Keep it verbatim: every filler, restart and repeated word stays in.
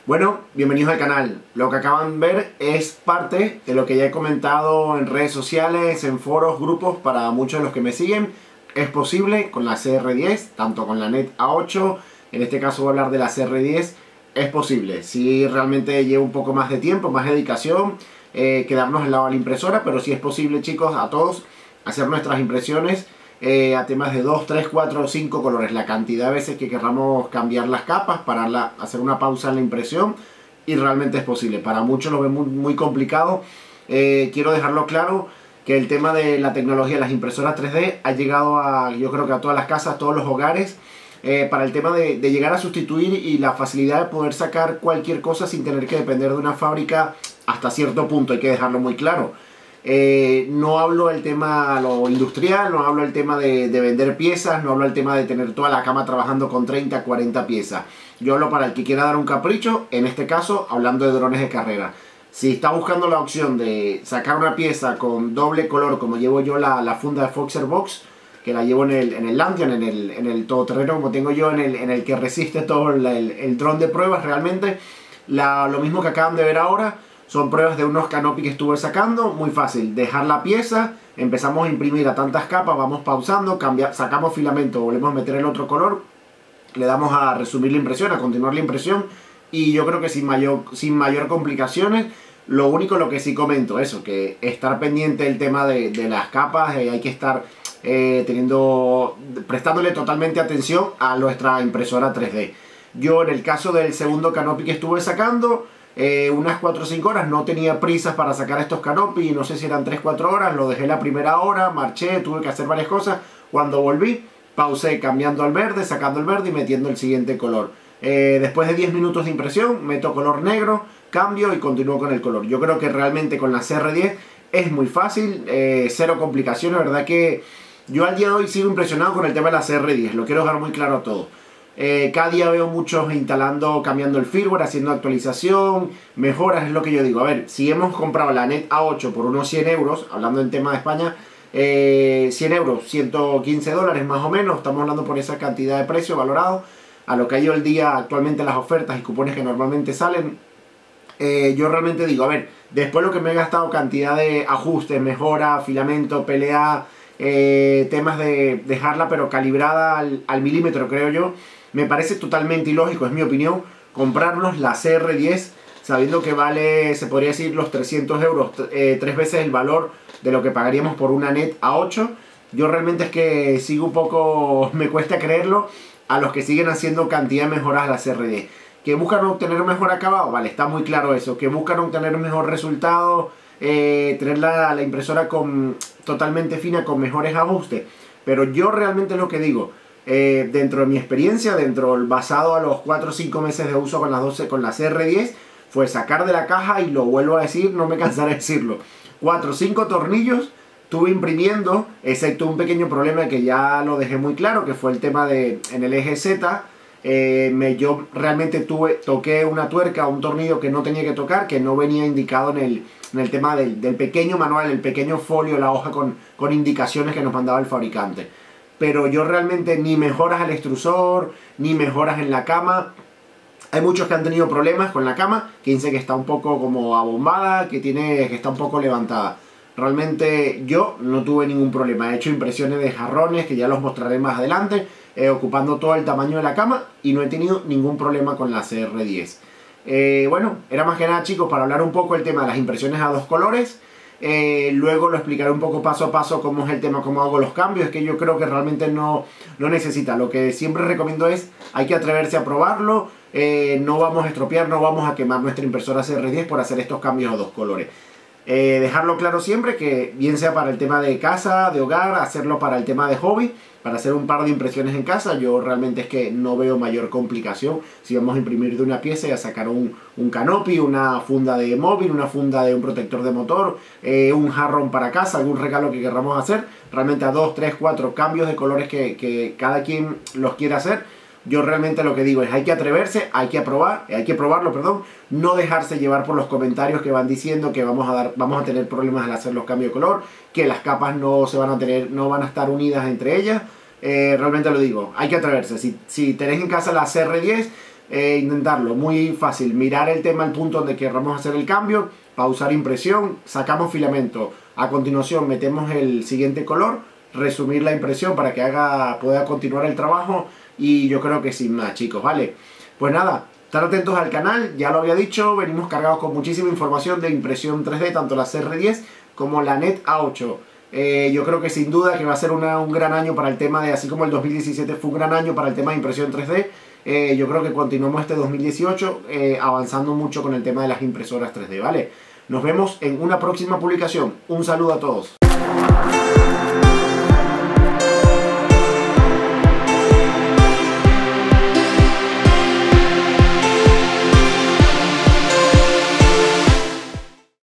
Bueno, bienvenidos al canal. Lo que acaban de ver es parte de lo que ya he comentado en redes sociales, en foros, grupos, para muchos de los que me siguen. Es posible con la C R diez, tanto con la Net A ocho, en este caso voy a hablar de la C R diez, es posible. Si realmente lleva un poco más de tiempo, más dedicación, eh, quedarnos al lado de la impresora, pero sí es posible, chicos, a todos, hacer nuestras impresiones eh, a temas de dos, tres, cuatro o cinco colores, la cantidad de veces que queramos cambiar las capas, pararla, hacer una pausa en la impresión, y realmente es posible. Para muchos lo ven muy, muy complicado. Eh, quiero dejarlo claro que el tema de la tecnología de las impresoras tres D ha llegado a, yo creo que a todas las casas, a todos los hogares, eh, para el tema de, de llegar a sustituir y la facilidad de poder sacar cualquier cosa sin tener que depender de una fábrica hasta cierto punto, hay que dejarlo muy claro. Eh, no hablo del tema lo industrial, no hablo del tema de, de vender piezas, no hablo del tema de tener toda la cama trabajando con treinta, cuarenta piezas. Yo hablo para el que quiera dar un capricho, en este caso hablando de drones de carrera. Si está buscando la opción de sacar una pieza con doble color, como llevo yo la, la funda de Foxer Box, que la llevo en el, en el Lanteon, en el, en el todoterreno, como tengo yo, en el, en el que resiste todo el, el, el dron de pruebas, realmente la, lo mismo que acaban de ver ahora. Son pruebas de unos canopy que estuve sacando, muy fácil, dejar la pieza, empezamos a imprimir a tantas capas, vamos pausando, cambia, sacamos filamento, volvemos a meter el otro color, le damos a resumir la impresión, a continuar la impresión, y yo creo que sin mayor, sin mayor complicaciones. Lo único, lo que sí comento, eso, que estar pendiente del tema de, de las capas, eh, hay que estar eh, teniendo, prestándole totalmente atención a nuestra impresora tres D. Yo en el caso del segundo canopy que estuve sacando, Eh, unas cuatro o cinco horas, no tenía prisas para sacar estos canopy, no sé si eran tres cuatro horas, lo dejé la primera hora, marché, tuve que hacer varias cosas. Cuando volví, pausé cambiando al verde, sacando el verde y metiendo el siguiente color. Eh, después de diez minutos de impresión, meto color negro, cambio y continúo con el color. Yo creo que realmente con la C R diez es muy fácil, eh, cero complicaciones, verdad que yo al día de hoy sigo impresionado con el tema de la C R diez, lo quiero dejar muy claro a todos. Eh, cada día veo muchos instalando, cambiando el firmware, haciendo actualización, mejoras, es lo que yo digo. A ver, si hemos comprado la Net A ocho por unos cien euros, hablando en tema de España, eh, cien euros, ciento quince dólares más o menos, estamos hablando por esa cantidad de precio valorado, a lo que hay hoy día actualmente las ofertas y cupones que normalmente salen. Eh, yo realmente digo, a ver, después lo que me he gastado cantidad de ajustes, mejora, filamento, P L A, eh, temas de dejarla pero calibrada al, al milímetro, creo yo. Me parece totalmente ilógico, es mi opinión, comprarnos la C R diez sabiendo que vale, se podría decir, los trescientos euros, eh, tres veces el valor de lo que pagaríamos por una Net A ocho. Yo realmente es que sigo un poco, me cuesta creerlo, a los que siguen haciendo cantidad de mejoras a la C R diez. Que buscan obtener un mejor acabado, vale, está muy claro eso. Que buscan obtener un mejor resultado, eh, tener la, la impresora con, totalmente fina, con mejores ajustes. Pero yo realmente lo que digo, Eh, dentro de mi experiencia, dentro basado a los cuatro o cinco meses de uso con, las doce, con la C R diez, fue sacar de la caja, y lo vuelvo a decir, no me cansaré de decirlo, cuatro o cinco tornillos tuve imprimiendo, excepto un pequeño problema que ya lo dejé muy claro, que fue el tema de, en el eje Z, eh, me, yo realmente tuve, toqué una tuerca, un tornillo que no tenía que tocar, que no venía indicado en el, en el tema del, del pequeño manual, el pequeño folio, la hoja con, con indicaciones que nos mandaba el fabricante. Pero yo realmente ni mejoras al extrusor, ni mejoras en la cama. Hay muchos que han tenido problemas con la cama, que dicen que está un poco como abombada, que, tiene, que está un poco levantada. Realmente yo no tuve ningún problema. He hecho impresiones de jarrones, que ya los mostraré más adelante, eh, ocupando todo el tamaño de la cama, y no he tenido ningún problema con la C R diez. Eh, bueno, era más que nada, chicos, para hablar un poco el tema de las impresiones a dos colores. Eh, luego lo explicaré un poco paso a paso cómo es el tema, cómo hago los cambios. Es que yo creo que realmente no, no necesita. Lo que siempre recomiendo es, hay que atreverse a probarlo. Eh, no vamos a estropear, no vamos a quemar nuestra impresora C R diez por hacer estos cambios a dos colores. Eh, dejarlo claro siempre, que bien sea para el tema de casa, de hogar, hacerlo para el tema de hobby, para hacer un par de impresiones en casa, yo realmente es que no veo mayor complicación. Si vamos a imprimir de una pieza y a sacar un, un canopy, una funda de móvil, una funda de un protector de motor, eh, un jarrón para casa, algún regalo que queramos hacer, realmente a dos, tres, cuatro cambios de colores que, que cada quien los quiera hacer. Yo realmente lo que digo es, hay que atreverse, hay que probar, hay que probarlo, perdón, no dejarse llevar por los comentarios que van diciendo que vamos a dar, vamos a tener problemas al hacer los cambios de color, que las capas no se van a tener, no van a estar unidas entre ellas. Eh, realmente lo digo, hay que atreverse. Si, si tenéis en casa la C R diez, eh, intentarlo, muy fácil, mirar el tema al punto donde queramos hacer el cambio, pausar impresión, sacamos filamento, a continuación metemos el siguiente color, resumir la impresión para que haga, pueda continuar el trabajo y yo creo que sin más, chicos, ¿vale? Pues nada, estar atentos al canal, ya lo había dicho, venimos cargados con muchísima información de impresión tres D, tanto la C R diez como la Net A ocho. Eh, yo creo que sin duda que va a ser una, un gran año para el tema de, así como el dos mil diecisiete fue un gran año para el tema de impresión tres D, eh, yo creo que continuamos este dos mil dieciocho eh, avanzando mucho con el tema de las impresoras tres D, ¿vale? Nos vemos en una próxima publicación. Un saludo a todos.